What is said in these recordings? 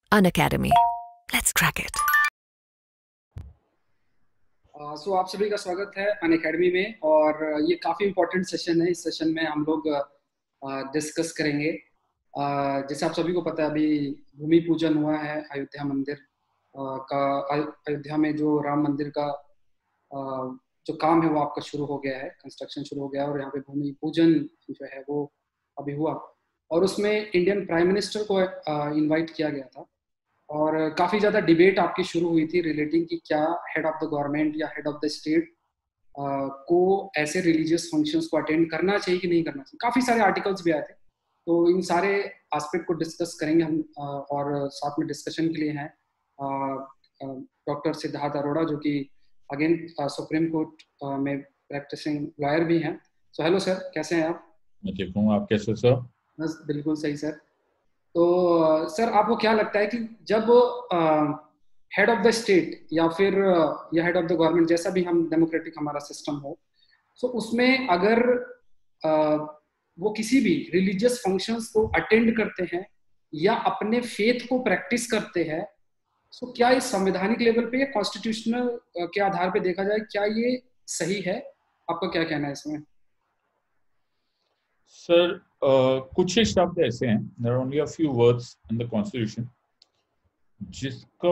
Unacademy. Let's crack it. सो आप सभी का स्वागत है अनअकैडमी में। और ये काफ़ी इम्पोर्टेंट सेशन है। इस सेशन में हम लोग डिस्कस करेंगे। जैसे आप सभी को पता है, अभी भूमि पूजन हुआ है अयोध्या मंदिर का। अयोध्या में जो राम मंदिर का जो काम है वो आपका शुरू हो गया है, कंस्ट्रक्शन शुरू हो गया है। और यहाँ पे भूमि पूजन जो है वो अभी हुआ, और उसमें इंडियन प्राइम मिनिस्टर को इनवाइट किया गया था। और काफ़ी ज़्यादा डिबेट आपकी शुरू हुई थी रिलेटिंग कि क्या हेड ऑफ द गवर्नमेंट या हेड ऑफ द स्टेट को ऐसे रिलीजियस फंक्शंस को अटेंड करना चाहिए कि नहीं करना चाहिए। काफ़ी सारे आर्टिकल्स भी आए थे, तो इन सारे एस्पेक्ट को डिस्कस करेंगे हम। और साथ में डिस्कशन के लिए हैं डॉक्टर सिद्धार्थ अरोड़ा, जो कि अगेन सुप्रीम कोर्ट में प्रैक्टिसिंग लॉयर भी हैं। सो हेलो सर, कैसे हैं आप? मैं ठीक हूँ, आप कैसे सर? बस बिल्कुल सही सर। तो सर, आपको क्या लगता है कि जब हेड ऑफ द स्टेट या फिर या हेड ऑफ द गवर्नमेंट, जैसा भी हम डेमोक्रेटिक हमारा सिस्टम हो, तो उसमें अगर वो किसी भी रिलीजियस फंक्शंस को अटेंड करते हैं या अपने फेथ को प्रैक्टिस करते हैं, तो क्या इस संवैधानिक लेवल पे या कॉन्स्टिट्यूशनल के आधार पे देखा जाए, क्या ये सही है? आपका क्या कहना है इसमें? सर, कुछ ही शब्द ऐसे हैं, there are only a few words in the constitution जिसको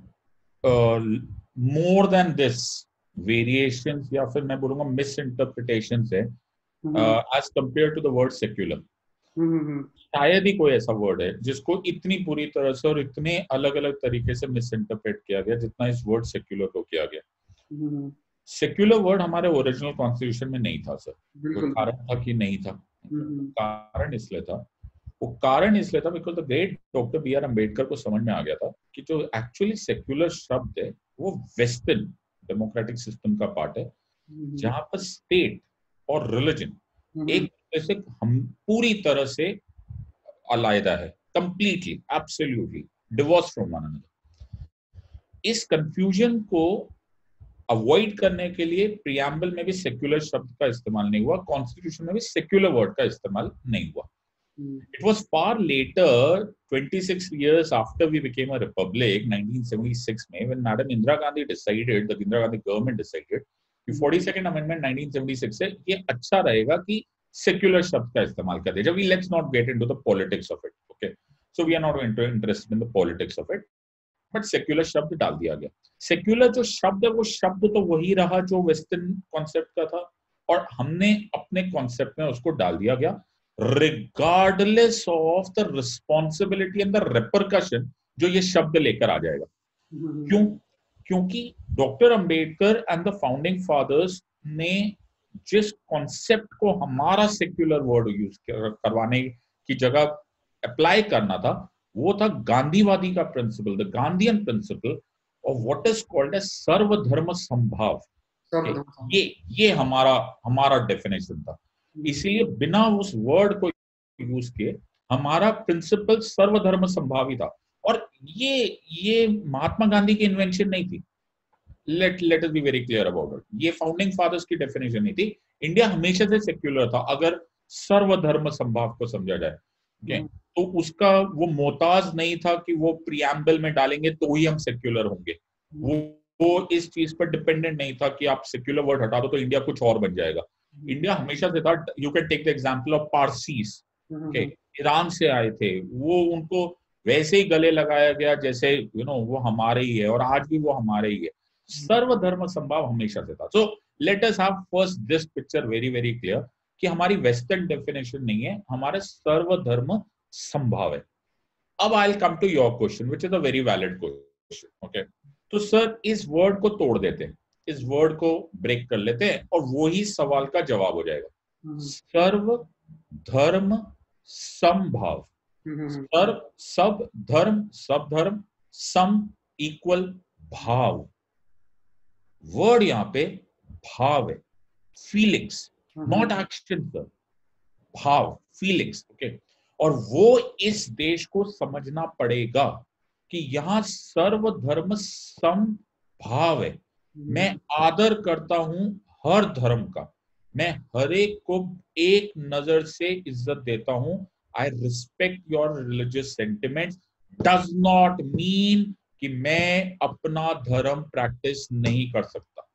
मोर देन दिस वेरिएशंस या फिर मैं बोलूंगा मिस इंटरप्रिटेशंस है as compared to the word secular. शायद ही कोई ऐसा वर्ड है जिसको इतनी पूरी तरह से और इतने अलग अलग तरीके से मिस इंटरप्रेट किया गया जितना इस वर्ड सेक्युलर को किया गया। सेक्युलर वर्ड हमारे ओरिजिनल कॉन्स्टिट्यूशन में नहीं था सर। कोई कारण था कि नहीं था? कारण इसलिए था, वो कारण इसलिए था because the great doctor B R Ambedkar को समझ में आ गया था कि जो एक्चुअली सेक्युलर शब्द है वो वेस्टर्न डेमोक्रेटिक सिस्टम का पार्ट है, जहां पर स्टेट और रिलीजन एक दूसरे से हम पूरी तरह से अलग है, completely absolutely divorce from one another. इस कंफ्यूजन को अवॉइड करने के लिए प्रियम्बल में भी सेक्युलर शब्द का इस्तेमाल नहीं हुआ, कॉन्स्टिट्यूशन में भी सेक्युलर वर्ड का इस्तेमाल नहीं हुआ। It was far later, 26 years after we became a republic, 1976 में, when Madam Indira Gandhi decided, the Indira Gandhi government decided कि 42nd Amendment 1976 से ये अच्छा रहेगा कि secular शब्द का इस्तेमाल कर दे। जब we let's not get into the politics of it, okay? So we are not interested in the politics of it, but secular शब्द डाल दिया गया। सेक्युलर जो शब्द है वो शब्द तो वही रहा जो वेस्टर्न कॉन्सेप्ट का था, और हमने अपने कॉन्सेप्ट में उसको डाल दिया गया regardless of the responsibility and the repercussion जो ये शब्द लेकर आ जाएगा। क्यों? क्योंकि doctor Ambedkar and the founding fathers ने जिस कॉन्सेप्ट को हमारा सेक्युलर वर्ड यूज करवाने की जगह अप्लाई करना था, वो था गांधीवादी का principle, the Gandhian principle of what is called as सर्वधर्म संभाव। ये हमारा डेफिनेशन था। इसीलिए बिना उस वर्ड को यूज किए हमारा प्रिंसिपल सर्वधर्म संभावी था। और ये महात्मा गांधी की इन्वेंशन नहीं थी। Let us be very clear about it. ये फाउंडिंग फादर्स की डेफिनेशन नहीं थी। इंडिया हमेशा से सेक्युलर था अगर सर्वधर्म संभाव को समझा जाए। तो उसका वो मोहताज नहीं था कि वो प्रियम्बल में डालेंगे तो ही हम सेक्युलर होंगे। वो इस चीज पर डिपेंडेंट नहीं था कि आप सेक्युलर वर्ड हटा दो तो इंडिया कुछ और बन जाएगा। इंडिया हमेशा से था। You can take the example of Parsis, Iran से आए थे, वो उनको वैसे ही गले लगाया गया जैसे वो हमारे ही है, और आज भी वो हमारे ही है। सर्वधर्म संभाव हमेशा से था। So let us have first this picture very very clear कि हमारी वेस्टर्न डेफिनेशन नहीं है, हमारे सर्वधर्म संभाव है। अब I will come to your question which is a very valid question. Okay, तो सर इस वर्ड को तोड़ देते हैं, इस वर्ड को ब्रेक कर लेते हैं और वो ही सवाल का जवाब हो जाएगा। सर्व धर्म समभाव। सर्व सब धर्म सम इक्वल भाव। वर्ड यहां पे भाव है, फीलिंग्स, नॉट एक्शन सर, भाव, फीलिंग्स। ओके, और वो इस देश को समझना पड़ेगा कि यहां सर्वधर्म समभाव है। मैं आदर करता हूं हर धर्म का, मैं हर एक को एक नजर से इज्जत देता हूं। I respect your religious sentiments does not mean कि मैं अपना धर्म प्रैक्टिस नहीं कर सकता।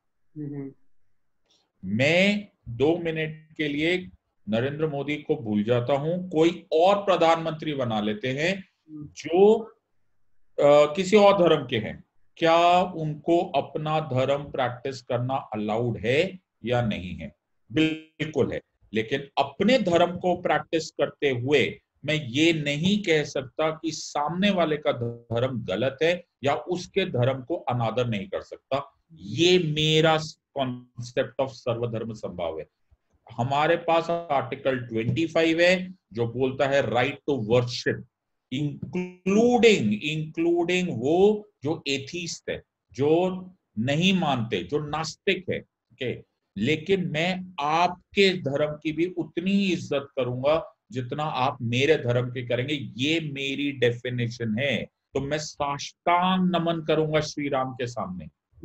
मैं 2 मिनट के लिए नरेंद्र मोदी को भूल जाता हूं, कोई और प्रधानमंत्री बना लेते हैं जो किसी और धर्म के हैं, क्या उनको अपना धर्म प्रैक्टिस करना अलाउड है या नहीं है? बिल्कुल है। लेकिन अपने धर्म को प्रैक्टिस करते हुए मैं ये नहीं कह सकता कि सामने वाले का धर्म गलत है या उसके धर्म को अनादर नहीं कर सकता। ये मेरा कॉन्सेप्ट ऑफ सर्वधर्म संभाव है। हमारे पास आर्टिकल 25 है जो बोलता है राइट टू वर्शिप, इंक्लूडिंग वो जो एथीस्ट है, जो नहीं मानते, जो नास्तिक है। ओके, लेकिन मैं आपके धर्म की भी उतनी ही इज्जत करूंगा जितना आप मेरे धर्म के करेंगे। ये मेरी डेफिनेशन है। तो मैं साष्टांग नमन करूंगा श्री राम के सामने,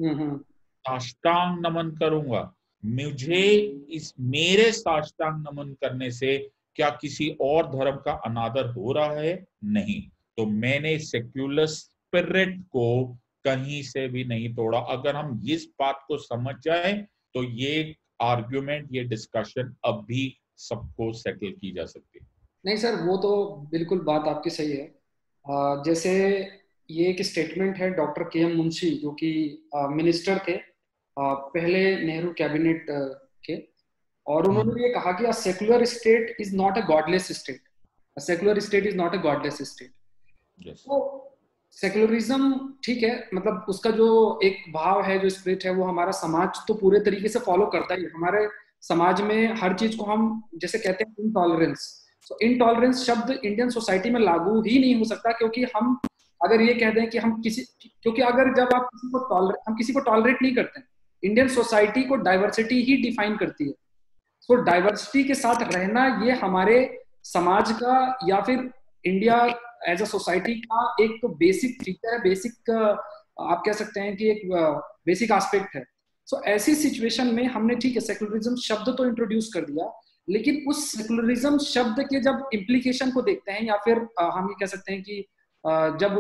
साष्टांग नमन करूंगा। मुझे इस मेरे साष्टांग नमन करने से क्या किसी और धर्म का अनादर हो रहा है? नहीं। तो मैंने सेक्युलर स्पिरिट को कहीं से भी नहीं तोड़ा। अगर हम इस बात को समझ जाए तो ये आर्ग्यूमेंट, ये डिस्कशन अब भी सबको सेटल की जा सकती है। नहीं सर, वो तो बिल्कुल बात आपकी सही है। जैसे ये एक स्टेटमेंट है डॉक्टर के.एम. मुंशी, जो कि मिनिस्टर थे पहले नेहरू कैबिनेट के, और उन्होंने ये कहा कि a secular state is not a godless state, a secular state is not a godless state. तो सेकुलरिज्म ठीक है, मतलब उसका जो एक भाव है, जो स्पिरिट है, वो हमारा समाज तो पूरे तरीके से फॉलो करता ही है। हमारे समाज में हर चीज को हम जैसे कहते हैं इनटॉलरेंस, तो इनटॉलरेंस शब्द इंडियन सोसाइटी में लागू ही नहीं हो सकता, क्योंकि हम अगर ये कह दें कि हम क्योंकि अगर जब आप हम किसी को टॉलरेट नहीं करते हैं, इंडियन सोसाइटी को डाइवर्सिटी ही डिफाइन करती है। तो डाइवर्सिटी के साथ रहना ये हमारे समाज का या फिर इंडिया एज अ सोसाइटी का एक तो बेसिक फीचर है, बेसिक आप कह सकते हैं कि एक बेसिक एस्पेक्ट है। सो ऐसी सिचुएशन में हमने ठीक है सेकुलरिज्म शब्द तो इंट्रोड्यूस कर दिया, लेकिन उस सेकुलरिज्म शब्द के जब इम्प्लीकेशन को देखते हैं, या फिर हम ये कह सकते हैं कि जब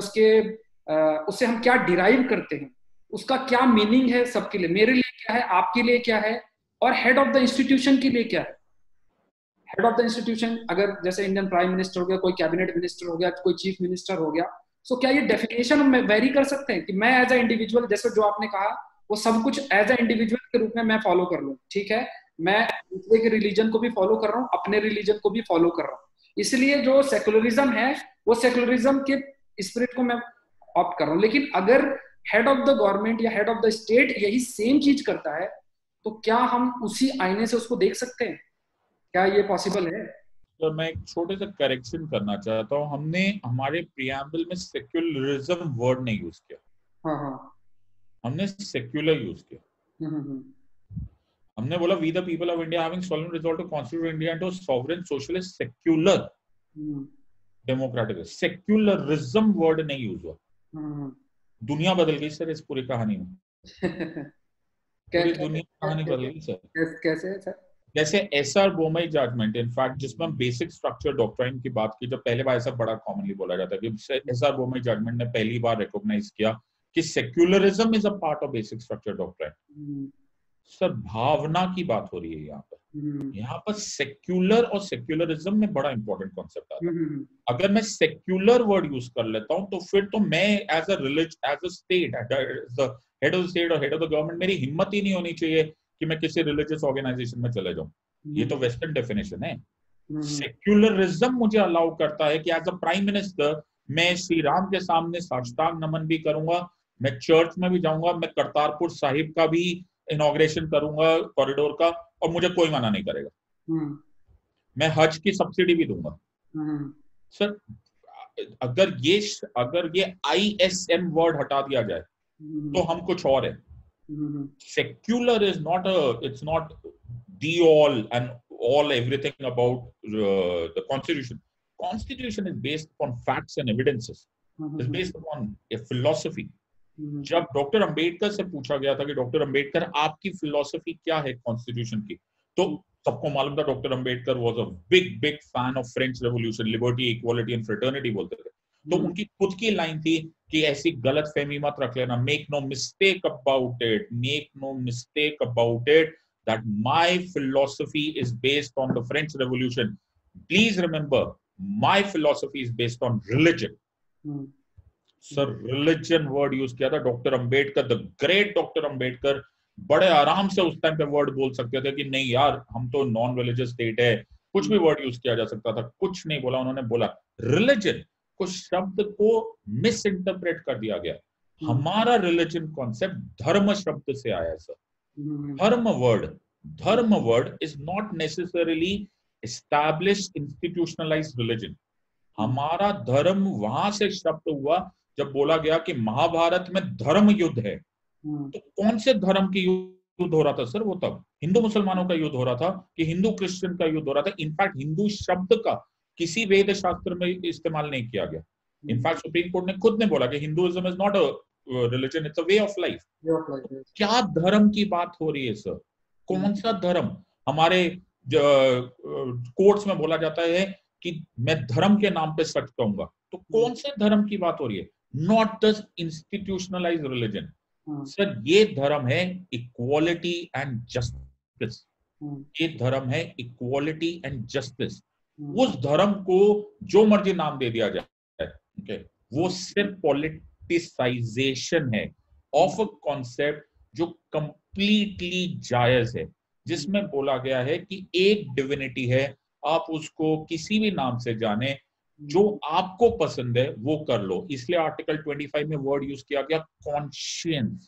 उससे हम क्या डिराइव करते हैं, उसका क्या मीनिंग है सबके लिए, मेरे लिए क्या है, आपके लिए क्या है, और हेड ऑफ द इंस्टीट्यूशन के लिए क्या है। हेड ऑफ द इंस्टीट्यूशन अगर जैसे इंडियन प्राइम मिनिस्टर हो गया, कोई कैबिनेट मिनिस्टर हो गया, कोई चीफ मिनिस्टर हो गया, सो क्या ये डेफिनेशन हम वेरी कर सकते हैं कि मैं एज अ इंडिविजुअल, जैसे जो आपने कहा, वो सब कुछ एज अ इंडिविजुअल के रूप में मैं फॉलो कर लूं? ठीक है, मैं दूसरे के रिलीजन को भी फॉलो कर रहा हूँ, अपने रिलीजन को भी फॉलो कर रहा हूँ, इसलिए जो सेकुलरिज्म है वो सेकुलरिज्म के स्पिरिट को मैं ऑप्ट कर रहा हूँ। लेकिन अगर हेड ऑफ द गवर्नमेंट या हेड ऑफ द स्टेट यही सेम चीज करता है, तो क्या हम उसी आईने से उसको देख सकते हैं? क्या ये पॉसिबल है? तो मैं एक छोटे से करेक्शन करना चाहता हूँ। हमने हमारे प्रियम्बल में सेक्युलरिज्म वर्ड नहीं यूज किया। हाँ, हमने सेक्युलर यूज किया। हमने बोला we the people of India having solemn resolved to constitute India into sovereign socialist secular democratic. Secularism word नहीं यूज हुआ। दुनिया बदल गई सर इस पूरी कहानी में। पूरी दुनिया कहानी बदल गई सर। कैसे सर? जैसे एसआर बोमई जजमेंट, इनफैक्ट जिसमें हम बेसिक स्ट्रक्चर डॉक्ट्राइन की बात की, जब पहले बार ऐसा बड़ा कॉमनली बोला जाता है कि एसआर बोमई जजमेंट ने पहली बार रिकॉग्नाइज किया कि secularism is a part of basic structure doctrine. Sir भावना की बात हो रही है यहाँ पर सेक्युलर और सेक्युलरिज्म में बड़ा इंपॉर्टेंट कॉन्सेप्ट आता है। अगर मैं सेक्युलर वर्ड यूज कर लेता हूं तो फिर तो मैं as a religion, as a state, head of the state और हेड ऑफ द गवर्नमेंट, मेरी हिम्मत ही नहीं होनी चाहिए कि मैं किसी रिलीजियस ऑर्गेनाइजेशन में चले जाऊं। ये तो वेस्टर्न डेफिनेशन है। सेक्युलरिज्म मुझे अलाउ करता है कि एज अ प्राइम मिनिस्टर मैं श्री राम के सामने साष्टांग नमन भी करूंगा, मैं चर्च में भी जाऊंगा, मैं करतारपुर साहिब का भी इनॉग्रेशन करूंगा, कॉरिडोर का, और मुझे कोई मना नहीं करेगा। मैं हज की सब्सिडी भी दूंगा। सर अगर ये ISM वर्ड हटा दिया जाए तो हम कुछ और है। Secular is not it's not the all and all everything about the constitution. Constitution is based upon facts and evidences. It's based upon a philosophy. जब डॉक्टर अंबेडकर से पूछा गया था कि डॉक्टर अंबेडकर आपकी फिलॉसफी क्या है कॉन्स्टिट्यूशन की, तो सबको मालूम था doctor Ambedkar was a big fan of French revolution, liberty, equality and fraternity बोलते थे। तो उनकी खुद की लाइन थी कि ऐसी गलत फहमी मत रख लेना, make no mistake about it, make no mistake about it that my philosophy is based on the French revolution, please remember my philosophy is based on religion. Sir religion word use किया था doctor Ambedkar, the great doctor Ambedkar बड़े आराम से उस time पे word बोल सकते थे कि नहीं यार हम तो नॉन रिलीजियस स्टेट है, कुछ भी वर्ड यूज किया जा सकता था, कुछ नहीं बोला उन्होंने, बोला रिलीजन, कुछ शब्द को मिस इंटरप्रेट कर दिया गया। हमारा रिलीजन कॉन्सेप्ट धर्म शब्द से आया है सर। धर्म word is not necessarily established institutionalised religion. हमारा धर्म वहां से शब्द हुआ जब बोला गया कि महाभारत में धर्म युद्ध है। तो कौन से धर्म की युद्ध हो रहा था सर? वो तब हिंदू मुसलमानों का युद्ध हो रहा था कि हिंदू क्रिश्चियन का युद्ध हो रहा था। इनफैक्ट हिंदू शब्द का किसी वेद शास्त्र में इस्तेमाल नहीं किया गया। इनफैक्ट सुप्रीम कोर्ट ने खुद ने बोला कि Hinduism is not a religion, it's a way of life. क्या धर्म की बात हो रही है सर? कौन सा धर्म? हमारे कोर्ट्स में बोला जाता है कि मैं धर्म के नाम पे सच कहूंगा, तो कौन से धर्म की बात हो रही है? Not the institutionalised religion sir. ये धर्म है इक्वालिटी एंड जस्टिस, ये धर्म है इक्वालिटी एंड जस्टिस। उस धर्म को जो मर्जी नाम दे दिया जाए, okay? वो सिर्फ पॉलिटिसाइजेशन है ऑफ अ कॉन्सेप्ट जो कंप्लीटली जायज है, जिसमें बोला गया है कि एक डिविनिटी है, आप उसको किसी भी नाम से जाने, जो आपको पसंद है वो कर लो। इसलिए आर्टिकल 25 में वर्ड यूज किया गया कॉन्शियंस।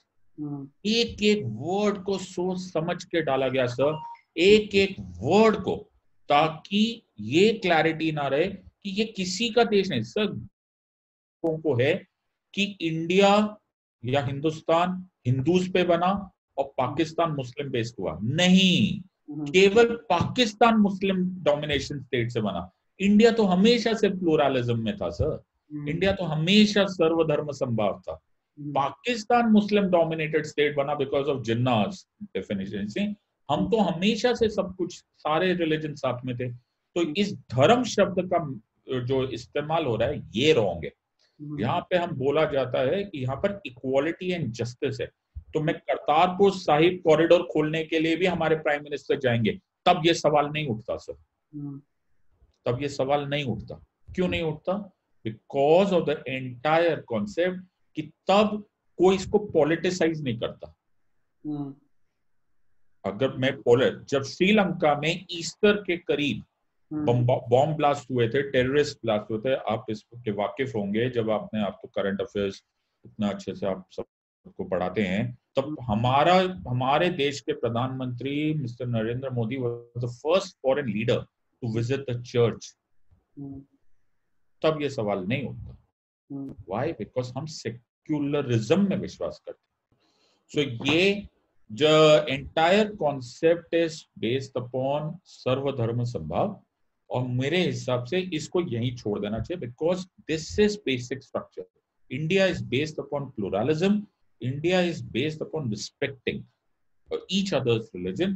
एक एक वर्ड को सोच समझ के डाला गया सर, एक एक वर्ड को, ताकि ये क्लैरिटी ना रहे कि ये किसी का देश नहीं सर। को है कि इंडिया या हिंदुस्तान हिंदूज पे बना और पाकिस्तान मुस्लिम बेस्ड हुआ, नहीं, केवल पाकिस्तान मुस्लिम डोमिनेशन स्टेट से बना। इंडिया तो हमेशा से प्लूरलिज्म में था सर, इंडिया तो हमेशा सर्वधर्म संभाव था। पाकिस्तान मुस्लिम डोमिनेटेड स्टेट बना बिकॉज ऑफ जिन्नास डेफिनेशन से। हम तो हमेशा से सब कुछ, सारे रिलीजन साथ में थे। तो इस धर्म शब्द का जो इस्तेमाल हो रहा है ये रॉन्ग है। यहाँ पे हम बोला जाता है कि यहाँ पर इक्वालिटी एंड जस्टिस है। तो मैं करतारपुर साहिब कॉरिडोर खोलने के लिए भी हमारे प्राइम मिनिस्टर जाएंगे, तब ये सवाल नहीं उठता सर, तब ये सवाल नहीं उठता। क्यों नहीं उठता? Because of the entire concept कि तब कोई इसको पॉलिटिसाइज नहीं करता। अगर मैं जब श्रीलंका में ईस्टर के करीब बॉम्ब ब्लास्ट हुए थे, टेररिस्ट ब्लास्ट हुए थे, आप इसके वाकिफ होंगे जब आपने, आप तो करंट अफेयर्स इतना अच्छे से आप सबको पढ़ाते हैं, तब हमारे देश के प्रधानमंत्री mister Narendra Modi was the first foreign leader to visit the church. तब ये सवाल नहीं उठता। व्हाई? बिकॉज हम सेक्युलरिज्म में विश्वास करते हैं। सो ये जो entire concept is based upon सर्वधर्म संभाव, और मेरे हिसाब से इसको यहीं छोड़ देना चाहिए, because this is basic structure. India is based upon pluralism, India is based upon respecting each others religion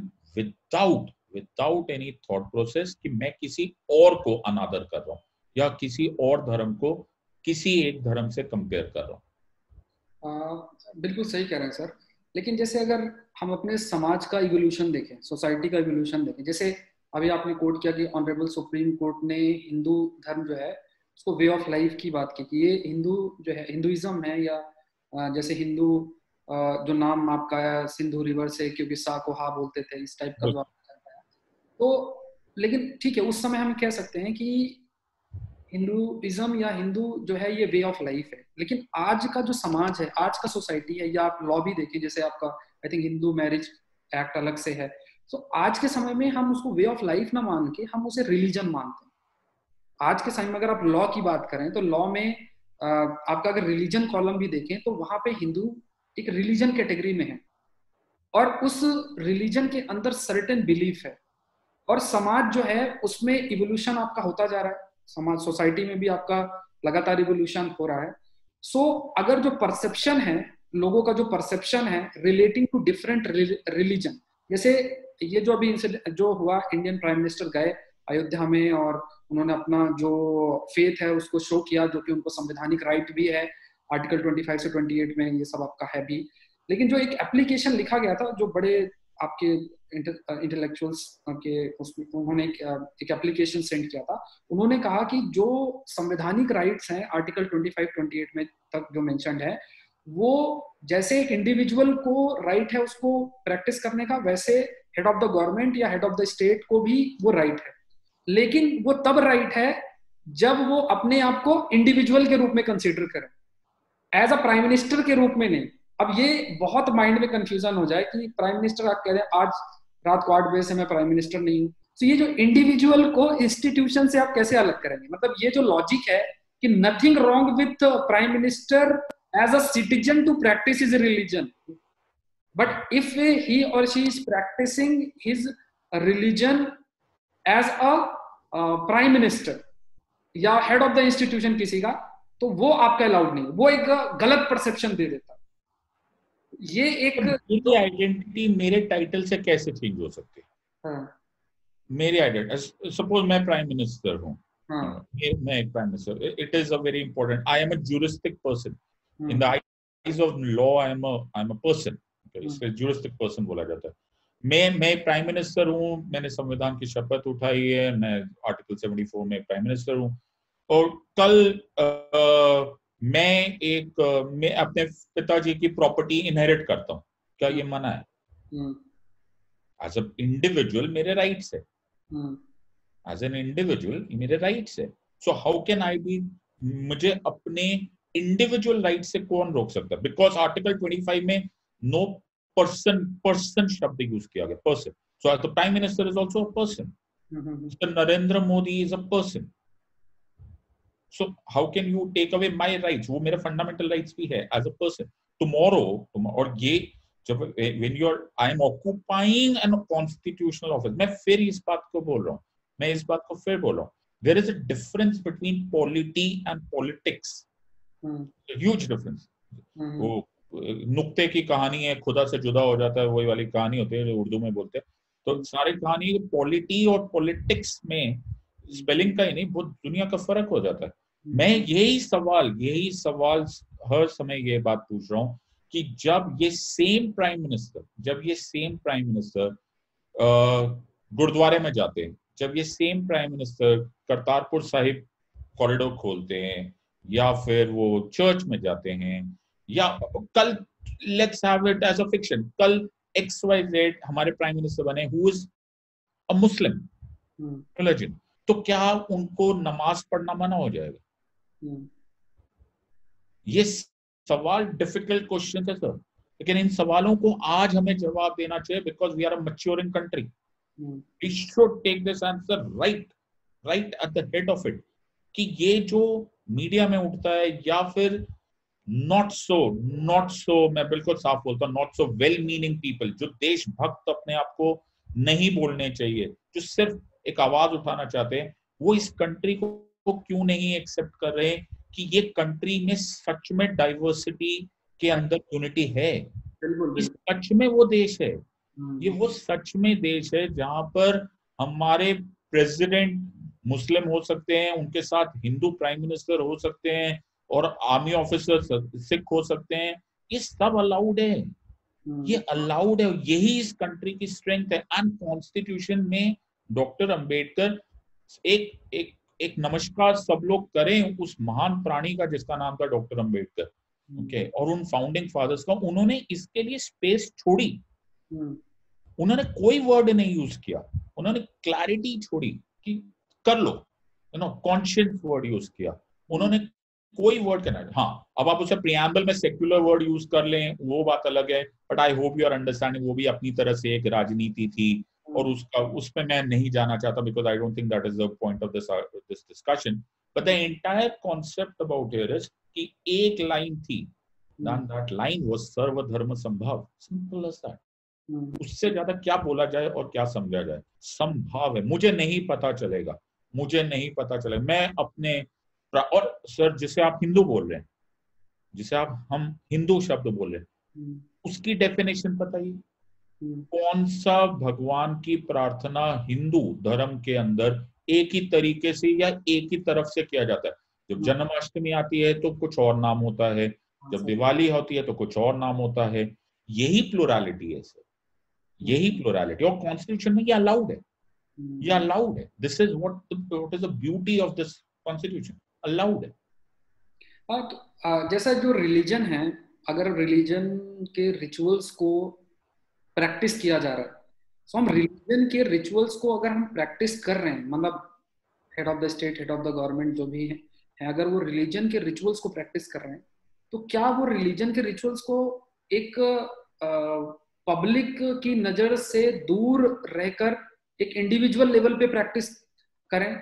without any thought process कि मैं किसी और को अनादर कर रहा हूँ या किसी और धर्म को किसी एक धर्म से कंपेयर कर रहा हूँ। बिल्कुल सही कह रहे हैं सर। लेकिन जैसे अगर हम अपने समाज का इवोल्यूशन देखें, सोसाइटी का इवोल्यूशन देखें, जैसे अभी आपने कोट किया कि ऑनरेबल सुप्रीम कोर्ट ने हिंदू धर्म जो है उसको वे ऑफ लाइफ की बात की कि ये हिंदू जो है हिंदुइज्म है, या जैसे हिंदू जो नाम आपका है सिंधु रिवर से, क्योंकि सा को हा बोलते थे, इस टाइप का जो आपने बताया। तो लेकिन ठीक है, उस समय हम कह सकते हैं कि हिंदुइज्म या हिंदू जो है ये वे ऑफ लाइफ है। लेकिन आज का जो समाज है, आज का सोसाइटी है, या आप लॉ भी देखें, जैसे आपका I think Hindu marriage act अलग से है, तो आज के समय में हम उसको वे ऑफ लाइफ ना मान के हम उसे रिलीजन मानते हैं। आज के समय में अगर आप लॉ की बात करें तो लॉ में आपका अगर रिलीजन कॉलम भी देखें तो वहां पे हिंदू एक रिलीजन कैटेगरी में है, और उस रिलीजन के अंदर सर्टेन बिलीफ है, और समाज जो है उसमें इवोल्यूशन आपका होता जा रहा है। समाज, सोसाइटी में भी आपका लगातार इवोल्यूशन हो रहा है। सो अगर जो परसेप्शन है, लोगों का जो परसेप्शन है रिलेटिंग टू डिफरेंट रिलीजन, जैसे ये जो अभी जो हुआ, इंडियन प्राइम मिनिस्टर गए अयोध्या में, और उन्होंने अपना जो फेथ है उसको शो किया, जो कि उनको संवैधानिक राइट भी है आर्टिकल 25 से 28 में, ये सब आपका है भी। लेकिन जो एक एप्लीकेशन लिखा गया था, जो बड़े आपके इंटेलेक्चुअल्स के उसमें उन्होंने एक एप्लीकेशन सेंड किया था। उन्होंने कहा कि जो संवैधानिक राइट्स हैं आर्टिकल 25-28 में तक जो मेंशन्ड है, वो जैसे एक इंडिविजुअल को राइट है उसको प्रैक्टिस करने का, वैसे हेड ऑफ द गवर्नमेंट या हेड ऑफ द स्टेट को भी वो राइट है। लेकिन वो तब राइट है जब वो अपने आप को इंडिविजुअल के रूप में कंसीडर करे, एज अ प्राइम मिनिस्टर के रूप में नहीं। अब ये बहुत माइंड में कंफ्यूजन हो जाए कि प्राइम मिनिस्टर, आप कह रहे हैं आज रात को 8 बजे से मैं प्राइम मिनिस्टर नहीं हूं, तो ये जो इंडिविजुअल को इंस्टीट्यूशन से आप कैसे अलग करेंगे? मतलब ये जो लॉजिक है कि nothing wrong with prime minister as a citizen to practice his religion, but if he और she is practicing his religion as a prime minister या हेड ऑफ द इंस्टीट्यूशन किसी का, तो वो आपका अलाउड नहीं, वो एक गलत परसेप्शन दे देता। ये एक आइडेंटिटी मेरे टाइटल से कैसे चेंज हो सकती है? मेरी आइडेंटिटी, सपोज मैं प्राइम मिनिस्टर हूँ, मैं एक prime minister, it is a very important, I am a juristic person in the eyes of law, I am a person, इसलिए ज्यूरिस्टिक पर्सन बोला जाता है। मैं प्राइम मिनिस्टर हूँ, मैंने संविधान की शपथ उठाई है, मैं आर्टिकल 74 में प्राइम मिनिस्टर हूँ, और कल मैं अपने पिताजी की प्रॉपर्टी इनहेरिट करता हूँ, क्या ये मना है? एज अ इंडिविजुअल मेरे राइट्स है, एज एन इंडिविजुअल मेरे राइट्स है। So how can I be, मुझे अपने इंडिविजुअल राइट से कौन रोक सकता है? बिकॉज आर्टिकल 25 में नो पर्सन शब्द यूज किया गया, person. So the prime minister is also a person, Narendra Modi is a person. So how can you take away my rights? वो मेरा fundamental rights भी है as a person. Tomorrow, और ये जब when you're, I am occupying an constitutional office, मैं फिर इस बात को बोल रहा हूँ, मैं इस बात को फिर बोल रहा हूँ, there is a difference between polity and politics, huge difference. वो नुक्ते की कहानी है, खुदा से जुदा हो जाता है, वही वाली कहानी होती है जो उर्दू में बोलते हैं। तो सारी कहानी पॉलिटी और पॉलिटिक्स में स्पेलिंग का ही नहीं, बहुत दुनिया का फर्क हो जाता है। मैं यही सवाल हर समय ये बात पूछ रहा हूँ कि जब ये सेम प्राइम मिनिस्टर गुरुद्वारे में जाते हैं, जब ये same prime minister Kartarpur Sahib corridor खोलते हैं, या फिर वो चर्च में जाते हैं, या कल let's have it as a fiction, कल XYZ हमारे प्राइम मिनिस्टर बने who is a Muslim religion, तो क्या उनको नमाज पढ़ना मना हो जाएगा? ये सवाल डिफिकल्ट क्वेश्चन है सर, लेकिन इन सवालों को आज हमें जवाब देना चाहिए, because we are a maturing country. We should take this answer right at the head of it, कि ये जो मीडिया में उठता है, या फिर नॉट सो मैं बिल्कुल साफ बोलता हूँ, not so well meaning people, जो देशभक्त अपने आप को नहीं बोलने चाहिए, जो सिर्फ एक आवाज उठाना चाहते हैं, वो इस कंट्री को क्यों नहीं एक्सेप्ट कर रहे हैं कि ये कंट्री में सच में डाइवर्सिटी के अंदर यूनिटी है। इस सच में वो देश है, ये वो सच में देश है जहां पर हमारे प्रेसिडेंट मुस्लिम हो सकते हैं, उनके साथ हिंदू प्राइम मिनिस्टर हो सकते हैं, और आर्मी ऑफिसर सिख हो सकते हैं, ये सब अलाउड है, ये अलाउड है। यही इस कंट्री की स्ट्रेंथ है। एंड कॉन्स्टिट्यूशन में डॉक्टर अंबेडकर, एक नमस्कार सब लोग करें उस महान प्राणी का जिसका नाम था डॉक्टर अंबेडकर, ओके, और उन फाउंडिंग फादर्स का। उन्होंने इसके लिए स्पेस छोड़ी, उन्होंने कोई वर्ड नहीं यूज किया, उन्होंने क्लैरिटी छोड़ी कि कर लो, कॉन्शियस वर्ड यूज किया, उन्होंने कोई वर्ड करना। हाँ, अब आप उसे प्रियम्बल में सेक्युलर वर्ड यूज कर लें, वो बात अलग है, but I hope you are understanding, वो भी अपनी तरह से एक राजनीति थी, और उसमें मैं नहीं जाना चाहता, because I don't think that is the point of this discussion, but the entire concept about here is कि एक लाइन थी, दैट लाइन वाज सर्वधर्म संभाव, सिंपल एज दैट। उससे ज्यादा क्या बोला जाए और क्या समझा जाए? संभाव है, मुझे नहीं पता चलेगा। मैं अपने, और सर जिसे आप हिंदू बोल रहे हैं, जिसे हम हिंदू शब्द बोल रहे हैं, उसकी डेफिनेशन बताइए, कौन सा भगवान की प्रार्थना हिंदू धर्म के अंदर एक ही तरीके से या एक ही तरफ से किया जाता है? जब जन्माष्टमी आती है तो कुछ और नाम होता है, जब दिवाली होती है तो कुछ और नाम होता है। यही प्लुरलिटी है सर, यही प्लुरलिटी, और कॉन्स्टिट्यूशन में ये अलाउड है, ये अलाउड है। This is what is the beauty of this constitution, allowed है। तो जैसा जो रिलीजन है, अगर रिलीजन के रिचुअल्स को प्रैक्टिस किया जा रहा है, तो हम रिलीजन के रिचुअल्स को अगर हम प्रैक्टिस कर रहे हैं, मतलब head of the state, head of the government जो भी है, अगर वो रिलीजन के रिचुअल्स को प्रैक्टिस कर रहे हैं, तो क्या वो रिलीजन के रिचुअल्स को एक पब्लिक की नजर से दूर रहकर एक इंडिविजुअल लेवल पे प्रैक्टिस करें?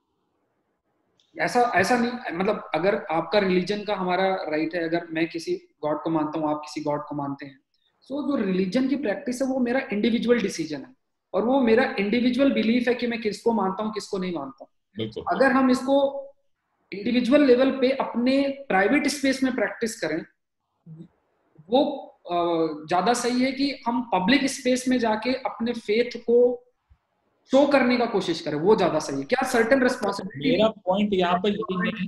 ऐसा नहीं, मतलब अगर आपका रिलीजन का हमारा राइट है, अगर मैं किसी गॉड को मानता हूँ, आप किसी गॉड को मानते हैं, तो जो रिलीजन की प्रैक्टिस है वो मेरा इंडिविजुअल डिसीजन है, और वो मेरा इंडिविजुअल बिलीफ है कि मैं किसको मानता हूँ, किसको नहीं मानता हूँ। अगर हम इसको इंडिविजुअल लेवल पे अपने प्राइवेट स्पेस में प्रैक्टिस करें, वो ज्यादा सही है कि हम पब्लिक स्पेस में जाके अपने फेथ को शो करने का कोशिश करें, वो ज्यादा सही है। क्या सर्टेन रिस्पांसिबिलिटी, मेरा पॉइंट यहाँ पर यही नहीं,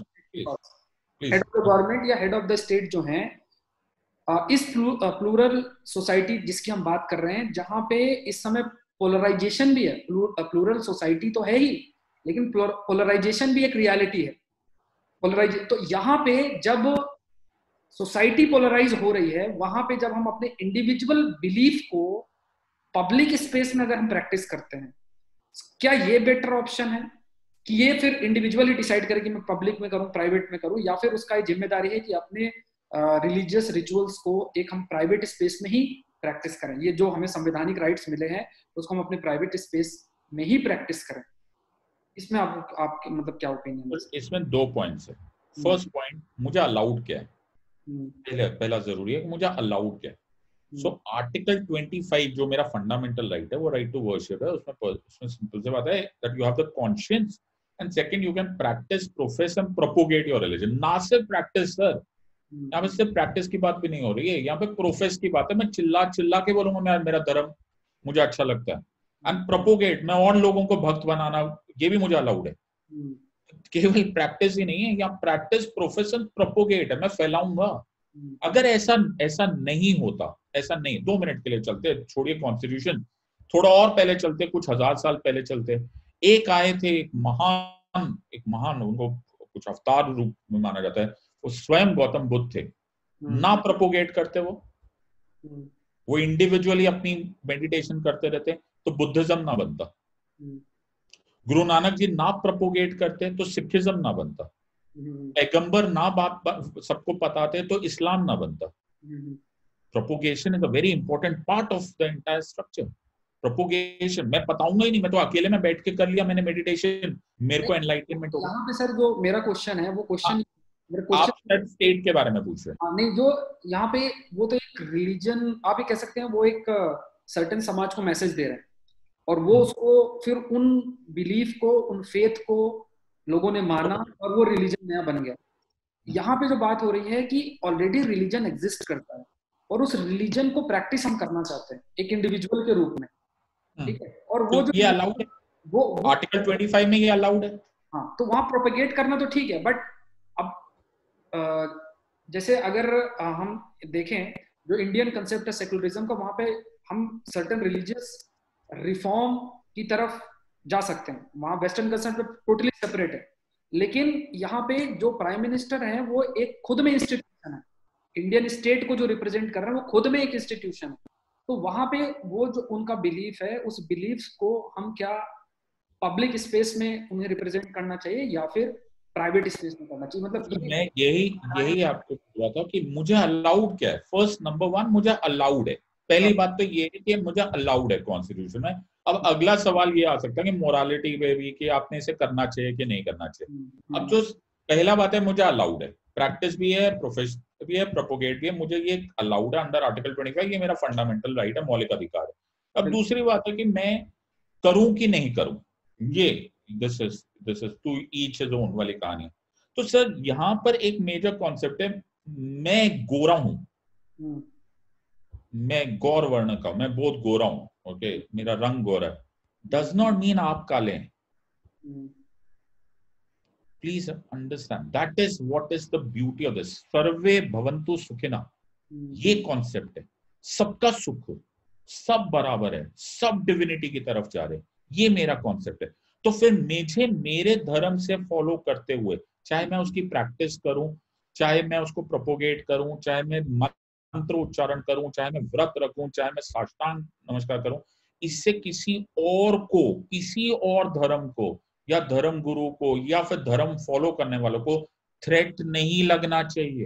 हेड ऑफ द गवर्नमेंट या हेड ऑफ द स्टेट जो है, इस प्लूरल सोसाइटी जिसकी हम बात कर रहे हैं, जहां पे इस समय पोलराइजेशन भी है, प्लूरल सोसाइटी तो है ही, लेकिन पोलराइजेशन भी एक रियलिटी है। तो यहाँ पे जब सोसाइटी पोलराइज हो रही है, वहां पे जब हम अपने इंडिविजुअल बिलीफ को पब्लिक स्पेस में अगर हम प्रैक्टिस करते हैं, क्या ये बेटर ऑप्शन है कि ये फिर इंडिविजुअली डिसाइड करे कि मैं पब्लिक में करूं, प्राइवेट में करूं, या फिर उसका जिम्मेदारी है कि अपने रिलीजियस रिचुअल्स को एक हम प्राइवेट स्पेस में ही प्रैक्टिस करें? ये जो हमें संवैधानिक राइट्स मिले हैं उसको हम अपने प्राइवेट स्पेस में ही प्रैक्टिस करें। इसमें आपके मतलब क्या ओपिनियन है? इसमें 2 पॉइंट्स है। फर्स्ट पॉइंट, मुझे अलाउड क्या है, पहला जरूरी है कि मुझे अलाउड क्या है। सो आर्टिकल 25 जो मेरा फंडामेंटल राइट है, वो राइट टू वर्शिप है, उसमें सिंपल से बात है that you have the conscience, and second you can practice, profess and propagate your religion. ना सिर्फ प्रैक्टिस सर, यहाँ पे सिर्फ प्रैक्टिस की बात भी नहीं हो रही है, यहाँ पे प्रोफेस की बात है। मैं चिल्ला चिल्ला के बोलूंगा मेरा धर्म मुझे अच्छा लगता है, एंड प्रोपोगेट, मैं और लोगों को भक्त बनाना, ये भी मुझे अलाउड है। केवल प्रैक्टिस ही नहीं है, यहाँ प्रैक्टिस, प्रोफेशन, प्रोपोगेट है, मैं फैलाऊंगा। अगर ऐसा नहीं होता, ऐसा नहीं, 2 मिनट के लिए चलते, छोड़िए कॉन्स्टिट्यूशन, थोड़ा और पहले चलते, कुछ 1000 साल पहले चलते। एक आए थे, एक महान, उनको कुछ अवतार रूप में माना जाता है, वो स्वयं गौतम बुद्ध थे। ना प्रोपोगेट करते वो इंडिविजुअली अपनी मेडिटेशन करते रहते तो बुद्धिज्म ना बनता। गुरु नानक जी ना प्रोपोगेट करते तो सिखिज्म ना बनता। पैगंबर ना बात सबको बताते तो इस्लाम ना बनता। Propagation is a very important part of the entire structure. Propagation मैं बताऊंगा ही नहीं, मैं तो अकेले में बैठ के कर लिया मैंने मेडिटेशन, मेरे को एनलाइटमेंट होगा। यहाँ पे सर जो मेरा क्वेश्चन है वो क्वेश्चन आप स्टेट के बारे में पूछ रहे हैं। नहीं, जो यहाँ पे वो तो एक रिलीजन आप ही कह सकते हैं, वो एक सर्टेन समाज को मैसेज दे रहे हैं, और वो उसको फिर उन बिलीफ को, उन फेथ को लोगों ने माना और वो रिलीजन नया बन गया। यहाँ पे जो बात हो रही है कि ऑलरेडी रिलीजन एग्जिस्ट करता है और उस रिलीजन को प्रैक्टिस हम करना चाहते हैं एक इंडिविजुअल के रूप में, ठीक है, और वो तो जो ये अलाउड है, वो आर्टिकल 25 में ये अलाउड है। हाँ, तो वहां प्रोपेगेट करना तो ठीक है, बट अब जैसे अगर हम देखें जो इंडियन कंसेप्ट है सेकुलरिज्म का, वहां पे हम सर्टेन रिलीजियस रिफॉर्म की तरफ जा सकते हैं, वहां वेस्टर्न कंसेप्ट टोटली सेपरेट है। लेकिन यहाँ पे जो प्राइम मिनिस्टर है वो एक खुद में इंस्टीट्यूशन है, इंडियन स्टेट को जो रिप्रेजेंट कर रहे हैं वो खुद में एक इंस्टीट्यूशन है। तो वहां पे वो जो उनका बिलीफ है, उस बिलीफ को हम क्या पब्लिक स्पेस में उन्हें रिप्रेजेंट करना चाहिए या फिर प्राइवेट स्पेस में करना चाहिए? मतलब मैं यही आपको बोल रहा था कि मुझे अलाउड क्या है। फर्स्ट नंबर 1 मुझे अलाउड है, पहली बात तो ये है कि मुझे अलाउड है कॉन्स्टिट्यूशन में। अब अगला सवाल ये आ सकता है कि मोरालिटी पे भी कि आपने इसे करना चाहिए कि नहीं करना चाहिए। अब जो पहला बात है, मुझे अलाउड है, प्रैक्टिस भी है, प्रोफेशन भी है, प्रोपोगेट भी है, मुझे ये अलाउड है अंडर आर्टिकल 25, ये मेरा फंडामेंटल राइट है, मौलिक अधिकार है। अब दूसरी बात है कि मैं करूं कि नहीं करूं, ये this is to each his own वाली कहानी। तो सर यहाँ पर एक मेजर कॉन्सेप्ट है, मैं गोरा हूं, मैं गौर वर्ण का, मैं बहुत गोरा हूं, ओके, मेरा रंग गोरा है, डज नॉट मीन आप काले हैं। Please understand, that is what is the beauty of this. सर्वे भवन्तु सुखिना, ये कॉन्सेप्ट है, सबका सुख हो, सब बराबर है, सब डिविनिटी की तरफ जा रहे, ये मेरा कॉन्सेप्ट है। तो फिर मुझे मेरे धर्म से फॉलो करते हुए, चाहे मैं उसकी प्रैक्टिस करूं, चाहे मैं उसको प्रोपोगेट करूं, चाहे मैं मंत्र उच्चारण करूं, चाहे मैं व्रत रखूं, चाहे मैं साष्टांग नमस्कार करूं, इससे किसी और को, किसी और धर्म को या धर्म गुरु को या फिर धर्म फॉलो करने वालों को थ्रेट नहीं लगना चाहिए।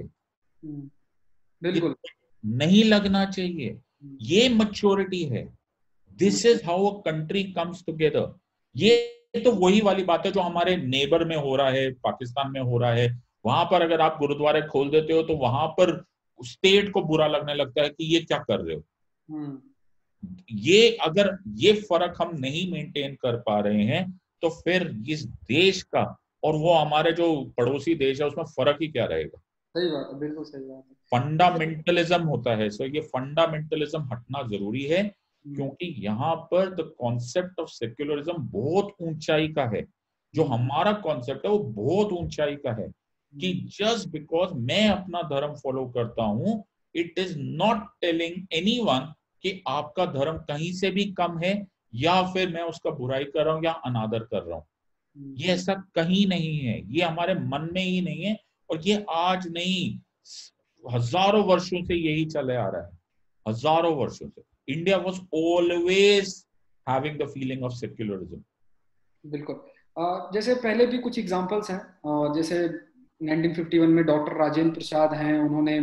बिल्कुल नहीं लगना चाहिए। ये मैच्योरिटी है। This is how a country comes together. ये तो वही वाली बात है जो हमारे नेबर में हो रहा है, पाकिस्तान में हो रहा है। वहां पर अगर आप गुरुद्वारे खोल देते हो तो वहां पर स्टेट को बुरा लगने लगता है कि ये क्या कर रहे हो। ये अगर ये फर्क हम नहीं मेंटेन कर पा रहे हैं तो फिर इस देश का और वो हमारे जो पड़ोसी देश है उसमें फर्क ही क्या रहेगा। सही बात है, बिल्कुल सही बात है। फंडामेंटलिज्म होता है, सो ये फंडामेंटलिज्म हटना जरूरी है, क्योंकि यहाँ पर द कॉन्सेप्ट ऑफ सेक्युलरिज्म बहुत ऊंचाई का है। जो हमारा कॉन्सेप्ट है वो बहुत ऊंचाई का है कि जस्ट बिकॉज मैं अपना धर्म फॉलो करता हूं, it is not telling anyone कि आपका धर्म कहीं से भी कम है या फिर मैं उसका बुराई कर रहा हूं या अनादर कर रहा हूं। ये ऐसा कहीं नहीं है, ये हमारे मन में ही नहीं है, और ये आज नहीं, हजारों वर्षों से यही चले आ रहा है, हजारों वर्षों से। India was always having the feeling of secularism. बिल्कुल। जैसे पहले भी कुछ एग्जांपल्स हैं, जैसे 1951 में डॉक्टर राजेंद्र प्रसाद हैं,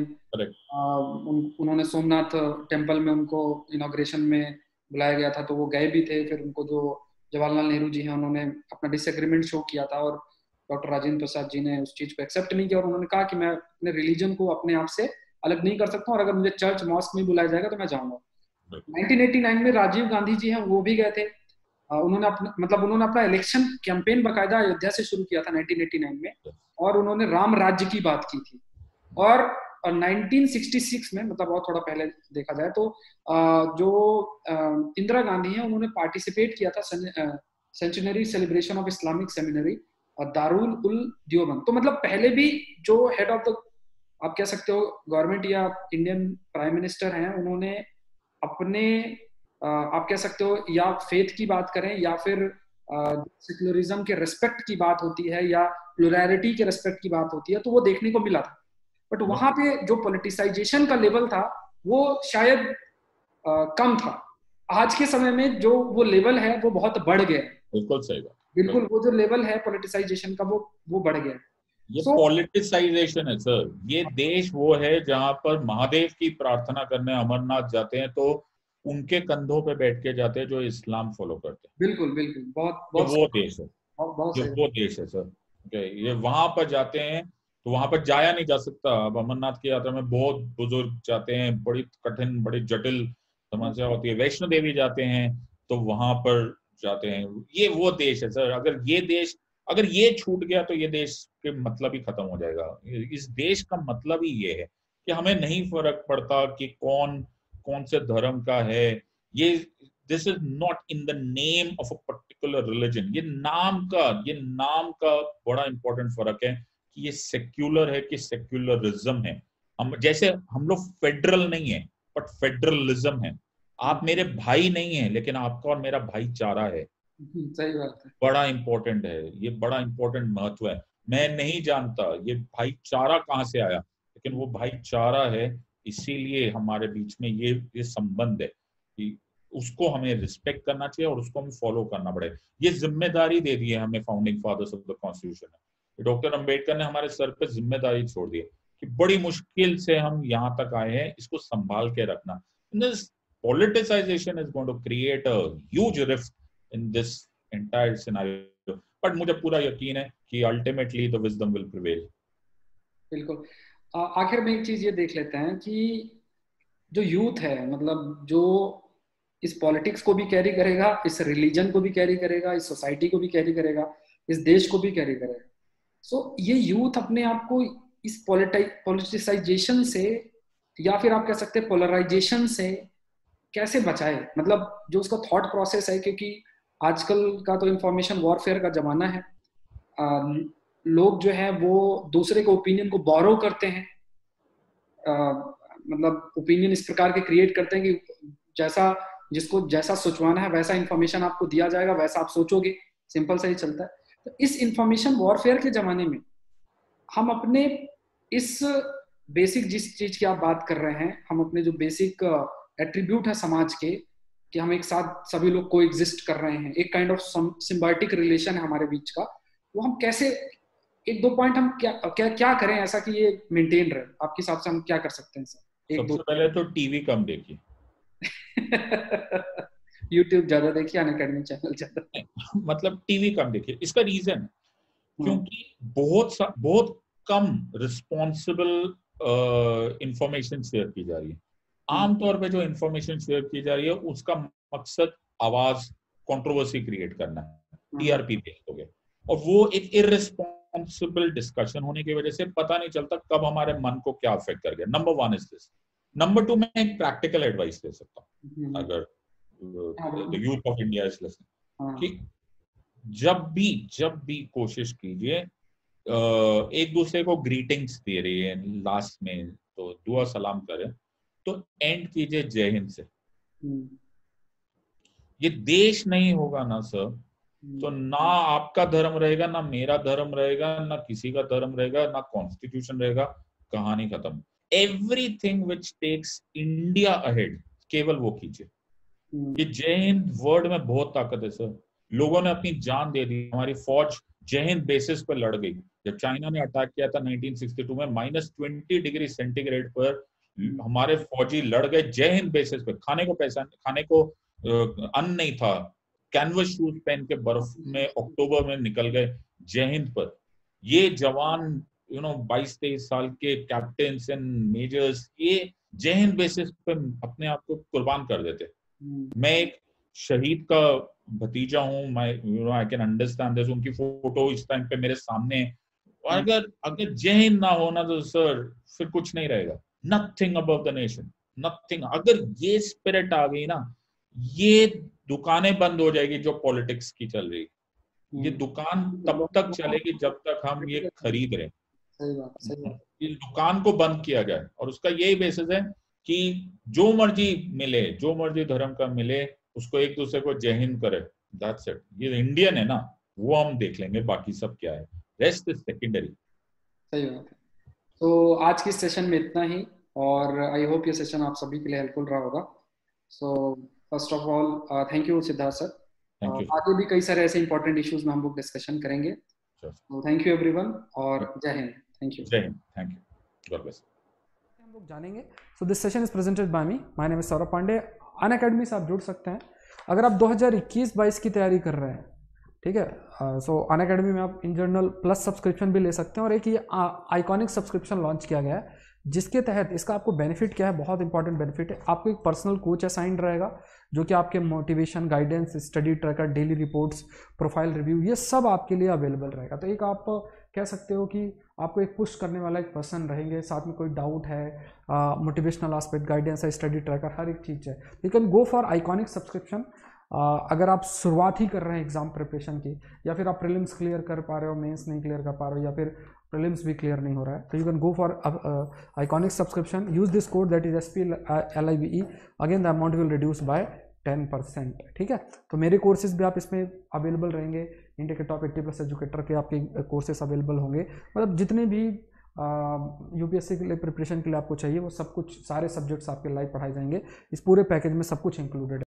उन्होंने सोमनाथ टेम्पल में उनको इनॉग्रेशन में बुलाया गया था, तो वो गए भी थे। फिर उनको जो जवाहरलाल नेहरू जी हैं उन्होंने अपना डिसएग्रीमेंट शो किया था और डॉक्टर राजेंद्र प्रसाद जी ने उस चीज को एक्सेप्ट नहीं किया और उन्होंने कहा कि मैं अपने रिलीजन को अपने आप से अलग नहीं कर सकता हूँ और अगर मुझे चर्च मॉस्क में बुलाया जाएगा तो मैं जाऊंगा। 1989 में राजीव गांधी जी हैं, वो भी गए थे। उन्होंने अपना इलेक्शन कैंपेन बकायदा अयोध्या से शुरू किया था 1989 में, और उन्होंने राम राज्य की बात की थी। और 1966 में, मतलब और थोड़ा पहले देखा जाए तो जो इंदिरा गांधी हैं उन्होंने पार्टिसिपेट किया था centenary celebration of Islamic seminary Darul Ul Deoband. तो मतलब पहले भी जो हेड ऑफ द, आप कह सकते हो, गवर्नमेंट या इंडियन प्राइम मिनिस्टर हैं, उन्होंने अपने आप कह सकते हो या फेथ की बात करें या फिर सेक्युलरिज्म के रिस्पेक्ट की बात होती है या प्लुरैलिटी के रिस्पेक्ट की बात होती है, तो वो देखने को मिला था। बट वहां पे जो पॉलिटिसाइजेशन का लेवल था वो शायद कम था। आज के समय में जो वो लेवल है वो बहुत बढ़ गया है। बिल्कुल सही बात। बिल्कुल, वो जो लेवल है पॉलिटिसाइजेशन का वो बढ़ गया है। ये पॉलिटिसाइजेशन है सर। ये देश वो है जहां पर महादेव की प्रार्थना करने अमरनाथ जाते हैं तो उनके कंधों पे बैठ के जाते हैं जो इस्लाम फॉलो करते हैं। बिल्कुल बिल्कुल, बहुत वो देश है, वो देश है सर। ये वहां पर जाते हैं तो वहां पर जाया नहीं जा सकता। अब अमरनाथ की यात्रा में बहुत बुजुर्ग जाते हैं, बड़ी कठिन, बड़ी जटिल समस्या होती है। वैष्णो देवी जाते हैं तो वहां पर जाते हैं। ये वो देश है सर। अगर ये छूट गया तो ये देश के मतलब ही खत्म हो जाएगा। इस देश का मतलब ही ये है कि हमें नहीं फर्क पड़ता कि कौन से धर्म का है। ये this is not in the name of a particular religion. ये नाम का बड़ा इंपॉर्टेंट फर्क है कि ये सेक्युलर है कि सेक्युलरिज्म है। हम लोग फेडरल नहीं है बट फेडरलिज्म है। आप मेरे भाई नहीं है लेकिन आपका और मेरा भाईचारा है। सही बात है, बड़ा इंपॉर्टेंट है, ये बड़ा इंपॉर्टेंट महत्व है। मैं नहीं जानता ये भाईचारा कहाँ से आया, लेकिन वो भाईचारा है, इसीलिए हमारे बीच में ये संबंध है कि उसको हमें रिस्पेक्ट करना चाहिए और उसको हमें फॉलो करना पड़ेगा। ये जिम्मेदारी दे दी है हमें founding fathers of the constitution. Doctor Ambedkar ने हमारे सर पे जिम्मेदारी छोड़ दी है कि बड़ी मुश्किल से हम यहाँ तक आए हैं, इसको संभाल के रखना। Politicization is going to create a huge rift in this entire scenario, but मुझे पूरा यकीन है कि ultimately the wisdom will prevail। बिल्कुल। आखिर में एक चीज ये देख लेते हैं कि जो यूथ है, मतलब जो इस पॉलिटिक्स को भी कैरी करेगा, इस रिलीजन को भी कैरी करेगा, इस सोसाइटी को भी कैरी करेगा, इस देश को भी कैरी करेगा। ये यूथ अपने आप को इस पॉलिटिसाइजेशन से या फिर आप कह सकते हैं पोलराइजेशन से कैसे बचाए, मतलब जो उसका थॉट प्रोसेस है, क्योंकि आजकल का तो इंफॉर्मेशन वॉरफेयर का जमाना है। लोग जो है वो दूसरे के ओपिनियन को बोरो करते हैं, मतलब ओपिनियन इस प्रकार के क्रिएट करते हैं कि जिसको जैसा सोचवाना है वैसा इंफॉर्मेशन आपको दिया जाएगा, वैसा आप सोचोगे, सिंपल सा ही चलता है। तो इस इंफॉर्मेशन वॉरफेयर के जमाने में हम अपने इस बेसिक, जिस चीज की आप बात कर रहे हैं, हम अपने जो बेसिक एट्रीब्यूट है समाज के, कि हम एक साथ सभी लोग को एग्जिस्ट कर रहे हैं, एक काइंड ऑफ सिम्बायोटिक रिलेशन है हमारे बीच का, वो हम कैसे, एक दो पॉइंट हम क्या करें ऐसा कि ये मेंटेन रहे, आपके हिसाब से हम क्या कर सकते हैं सर? सबसे पहले तो टीवी कम देखिए। यूट्यूब ज्यादा देखिए, अनअकैडमी चैनल ज्यादा मतलब टीवी कम देखिए। इसका रीजन है क्योंकि बहुत कम रिस्पॉन्सिबल इंफॉर्मेशन शेयर की जा रही है। आमतौर पे जो इंफॉर्मेशन शेयर की जा रही है उसका मकसद आवाज, कंट्रोवर्सी क्रिएट करना है, टीआरपी बेस्ड हो गया, और वो एक इररिस्पॉन्सिबल डिस्कशन होने की वजह से पता नहीं चलता कब हमारे मन को क्या अफेक्ट कर गया। Number 1 is this. नंबर 2, मैं एक प्रैक्टिकल एडवाइस दे सकता हूँ अगर the youth of India is listening, कि जब भी कोशिश कीजिए, एक दूसरे को ग्रीटिंग्स दे रही है लास्ट में तो दुआ सलाम करें, तो एंड कीजिए जय हिंद से। ये देश नहीं होगा ना सर, तो ना आपका धर्म रहेगा, ना मेरा धर्म रहेगा, ना किसी का धर्म रहेगा, ना कॉन्स्टिट्यूशन रहेगा, कहानी खत्म। Everything which takes India ahead, केवल वो कीजिए। ये जय हिंद वर्ड में बहुत ताकत है सर। लोगों ने अपनी जान दे दी, हमारी फौज जय हिंद बेसिस पर लड़ गई। जब चाइना ने अटैक किया था 1962 में, -20 डिग्री सेंटीग्रेड पर हमारे फौजी लड़ गए जय हिंद बेसिस पे। खाने को पैसा, खाने को अन्न नहीं था, कैनवस शूज पहन के बर्फ में अक्टूबर में निकल गए जय हिंद पर। ये जवान 22-23 साल के कैप्टन्स एंड मेजर्स, ये जय हिंद बेसिस पे अपने आप को कुर्बान कर देते। मैं एक शहीद का भतीजा हूँ, आई कैन अंडरस्टैंड दिस। उनकी फोटो इस टाइम पे मेरे सामने है। और अगर जय हिंद ना होना तो सर फिर कुछ नहीं रहेगा। Nothing above the nation, nothing. अगर ये स्पिरिट आ गई ना, ये दुकानें बंद हो जाएगी जो पॉलिटिक्स की चल रही। ये दुकान तब तक चलेगी जब तक हम ये खरीद रहे। सही बात। इस दुकान को बंद किया जाए, और उसका यही बेसिस है कि जो मर्जी मिले, जो मर्जी धर्म का मिले, उसको एक दूसरे को जय हिंद करे। That's it. ये इंडियन है ना, वो हम देख लेंगे, बाकी सब क्या है, रेस्ट इज सेकेंडरी। सही बात है। तो आज की सेशन में इतना ही, और आई होप ये सेशन आप सभी के लिए हेल्पफुल रहा होगा। So first of all thank you Siddharth sir. आगे भी कई सारे ऐसे इंपॉर्टेंट इश्यूज में हम लोग डिस्कशन करेंगे। तो थैंक यू एवरीवन, और जय हिंद। Thank you. जय Hind. Thank you. God bless. हम लोग जानेंगे। So this session is presented by me, my name is Saurabh Pandey. Unacademy से आप जुड़ सकते हैं अगर आप 2021-22 की तैयारी कर रहे हैं, ठीक है। सो अनअकैडमी में आप इन जनरल प्लस सब्सक्रिप्शन भी ले सकते हैं, और एक ये आइकॉनिक सब्सक्रिप्शन लॉन्च किया गया है, जिसके तहत इसका आपको बेनिफिट क्या है, बहुत इंपॉर्टेंट बेनिफिट है। आपको एक पर्सनल कोच असाइंड रहेगा, जो कि आपके motivation, guidance, study tracker, daily reports, profile review, ये सब आपके लिए अवेलेबल रहेगा। तो एक आप कह सकते हो कि आपको एक पुश करने वाला एक पर्सन रहेंगे। साथ में कोई डाउट है, मोटिवेशनल एस्पेक्ट, गाइडेंस है, स्टडी ट्रैकर, हर एक चीज़ है। You can go for iconic subscription. अगर आप शुरुआत ही कर रहे हैं एग्जाम प्रिपरेशन की, या फिर आप प्रीलिम्स क्लियर कर पा रहे हो, मेंस नहीं क्लियर कर पा रहे हो, या फिर प्रीलिम्स भी क्लियर नहीं हो रहा है, तो you can go for iconic subscription. Use this code that is SPLIVE। Again the amount will reduce by 10%, ठीक है। तो मेरे कोर्सेज भी आप इसमें अवेलेबल रहेंगे। इंडिया के टॉप 80+ एजुकेटर के आपके कोर्सेज अवेलेबल होंगे। मतलब जितने भी UPSC के लिए प्रिपरेशन के लिए आपको चाहिए, वो सब कुछ, सारे सब्जेक्ट्स आपके लाइव पढ़ाए जाएंगे। इस पूरे पैकेज में सब कुछ इंक्लूडेड है।